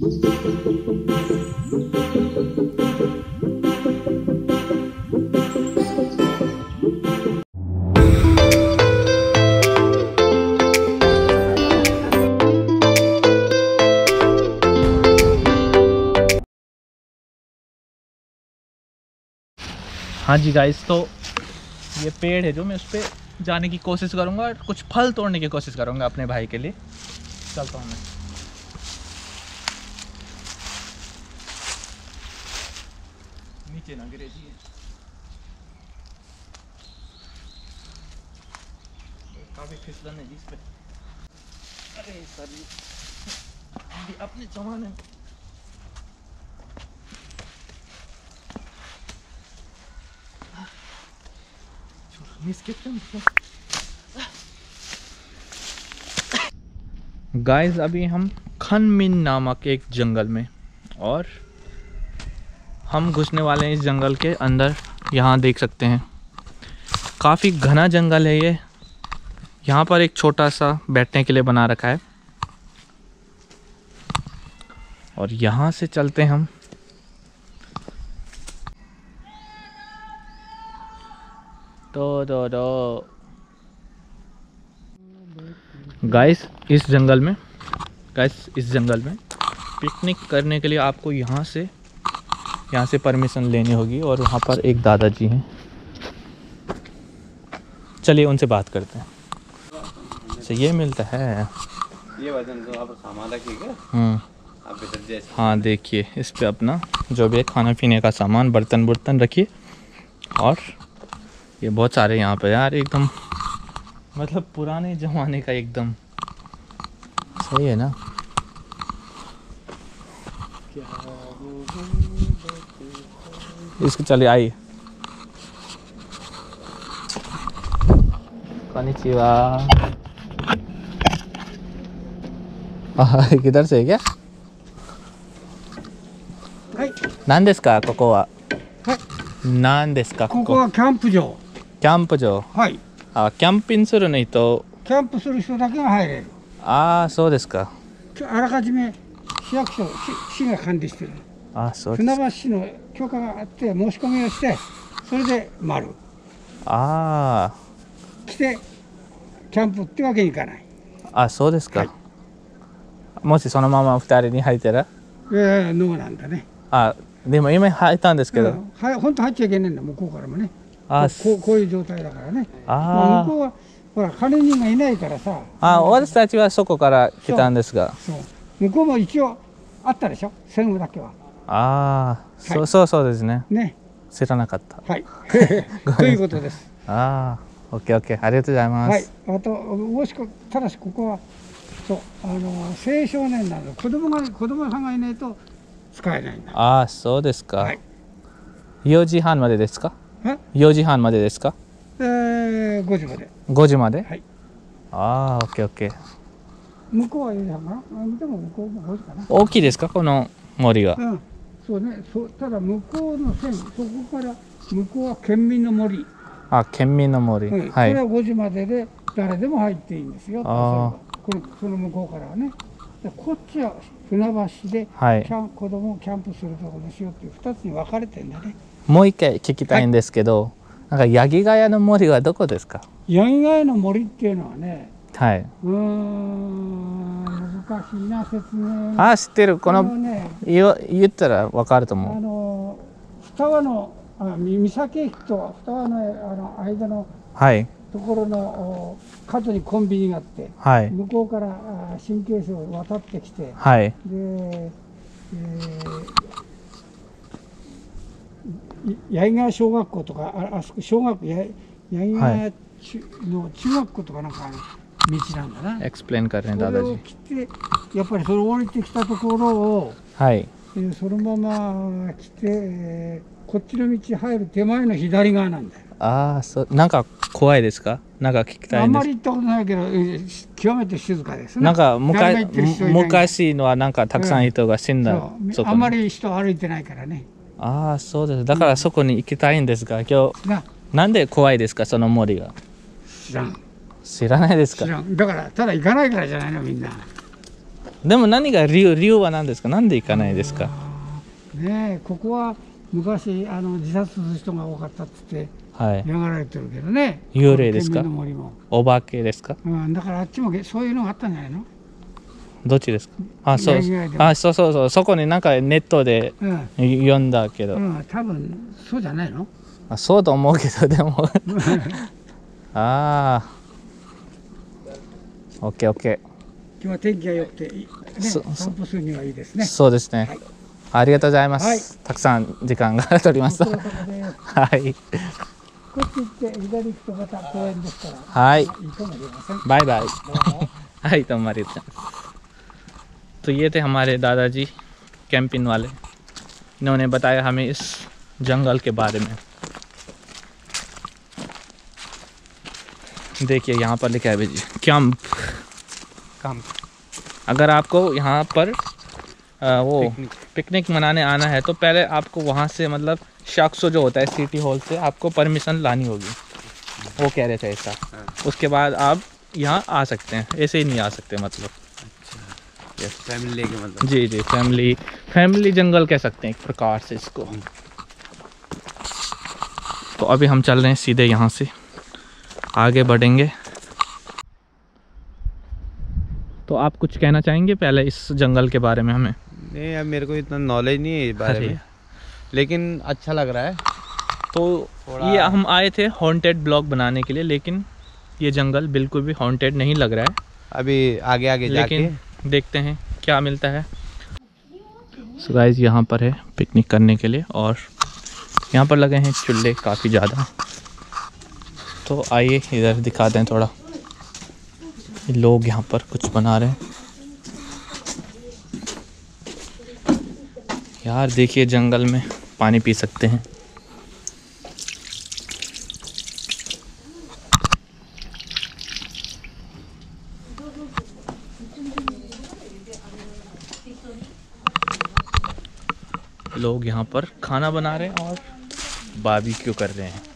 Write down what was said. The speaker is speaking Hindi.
हाँ जी गाइस, तो ये पेड़ है जो मैं उस पर जाने की कोशिश करूँगा और कुछ फल तोड़ने की कोशिश करूँगा अपने भाई के लिए। चलता हूँ मैं। नीचे ना गिरे जी, काफ़ी फिसलन है जी इस पे। अरे सर, ये अपने जमाने में गाइस, अभी हम खन मिन नामक एक जंगल में, और हम घुसने वाले हैं इस जंगल के अंदर। यहाँ देख सकते हैं काफ़ी घना जंगल है ये। यहाँ पर एक छोटा सा बैठने के लिए बना रखा है, और यहाँ से चलते हैं हम। तो गाइस, इस जंगल में पिकनिक करने के लिए आपको यहाँ से परमिशन लेनी होगी, और वहाँ पर एक दादाजी हैं। चलिए उनसे बात करते हैं। अच्छा, ये मिलता है ये वजन जो आप सामान रखिएगा। आप इधर जैसे, हाँ देखिए, इस पे अपना जो भी है खाना पीने का सामान, बर्तन रखिए। और ये बहुत सारे यहाँ पे यार, एकदम मतलब पुराने ज़माने का, एकदम सही है ना। इसको चलिए आइए। konnichiwa। किधर से है क्या?何ですかここは？何ですかここ？ ここはキャンプ場。 キャンプ場。 はい。 あ、キャンピングする人。 キャンプする人だけが入れる。 ああ、そうですか。 あらかじめ市役所、市が管理してる。 あ、そうです。 船橋市の許可があって申し込みをして、それで回る。 ああ。 来てキャンプってわけにいかない。 あ、そうですか。 はい、 もしそのまま2人に入ったら？ ノーなんだね。 あ、でも今入ったんですけど。 はい、本当入っちゃいけないんだ、向こうからもね。 あ、 こういう状態だからね。 ああ。 向こうはほら管理人がいないからさ。 あ、私たちはそこから来たんですが。 そう。向こうも一応あったでしょ、専務だけは。 ああ、はい、そうですね。 ね。 知らなかった。 はい。ということです。 ああ、オッケーオッケー、ありがとうございます。 はい。あともしくただしここはそう青少年なので子供さんがいないと使えないんだ。 ああ、そうですか。 はい。 4時半までですか？4時半までですか ？5時まで。 5時まで？ はい。 ああ、オッケーオッケー。 向こうは4時半かな？でも向こうも5時かな。 大きいですかこの森が？ うん。そうね。ただ向こうの線、そこから向こうは県民の森。 あ、県民の森。 はい。 はい。 これは5時までで誰でも入っていいんですよ。 ああ。 その向こうからはね。こっちは船橋で、 はい、 子供をキャンプするところですよっていう2つに分かれてるんだね。 もう一回聞きたいんですけど、はい、なんかヤギガヤの森はどこですか？ ヤギガヤの森っていうのはね、 はい。 難しいな説明。 あ、知ってる。この言ったら分かると思う。双葉の三崎駅と双葉の間のところの角にコンビニがあって、はい、向こうから神経質を渡ってきて、はい、で、八木川小学校とかあそこ小学校八木川の中学校とかなんか道なんだな。 エクスプレインからね、 それを来てやっぱりそれを降りてきたところを、はい、そのまま来て、こっちの道入る手前の左側なんだよ。ああ、そう。なんか怖いですか？なんか聞きたいんです。あんまり行ったことないけど、極めて静かですね。なんか昔のはなんかたくさん人が死んだ。あんまり人歩いてないからね。ああ、そうです。だからそこに行きたいんですが、今日なんで怖いですか、その森が？知らん。知らないですか？知らん。だからただ行かないからじゃないのみんな。 でも何が理由は何ですか？なんで行かないですか？ ねえ、ここは昔自殺する人が多かったっつってはい。 流れてるけどね。 幽霊ですか？ 県民の森も。 お化けですか？ うん、だからあっちもそういうのがあったんじゃないの？ どっちですか？あ、そう。あ、そうそうそう。そこになんかネットで読んだけど。 多分そうじゃないの？ あ、そうと思うけど、でもああ。オッケーオッケー。 今日は天気が良くて、ね、散歩するにはいいですね。 そうですね。 はい、 ありがとうございます。 はい、 たくさん時間が取りました。はい。 こっち行って左行くとまた公園ですから。 はい。 いいかもしれません。 बाय बाय। हाय तुम्हारे तो ये थे हमारे दादाजी कैंपिंग वाले। इन्होंने बताया हमें इस जंगल के बारे में। देखिए यहाँ पर लिखा है भाई कैंप। अगर आपको यहाँ पर वो पिकनिक मनाने आना है तो पहले आपको वहाँ से मतलब शख्स जो होता है सिटी हॉल से आपको परमिशन लानी होगी। वो कह रहे थे ऐसा। उसके बाद आप यहाँ आ सकते हैं, ऐसे ही नहीं आ सकते मतलब। अच्छा, फैमिली लेके मतलब? जी जी, फैमिली जंगल कह सकते हैं एक प्रकार से इसको। तो अभी हम चल रहे हैं सीधे यहाँ से आगे बढ़ेंगे। तो आप कुछ कहना चाहेंगे पहले इस जंगल के बारे में हमें? नहीं, अब मेरे को इतना नॉलेज नहीं है इस बारे में, लेकिन अच्छा लग रहा है। तो ये हम आए थे हॉन्टेड ब्लॉग बनाने के लिए, लेकिन ये जंगल बिल्कुल भी हॉन्टेड नहीं लग रहा है। अभी आगे आगे लेकिन देखते हैं क्या मिलता है। सो गाइस यहाँ पर है पिकनिक करने के लिए और यहाँ पर लगे हैं चूल्हे काफ़ी ज़्यादा। तो आइए इधर दिखा दें थोड़ा। लोग यहाँ पर कुछ बना रहे हैं। यार देखिए जंगल में पानी पी सकते हैं। लोग यहाँ पर खाना बना रहे हैं और बारबेक्यू कर रहे हैं।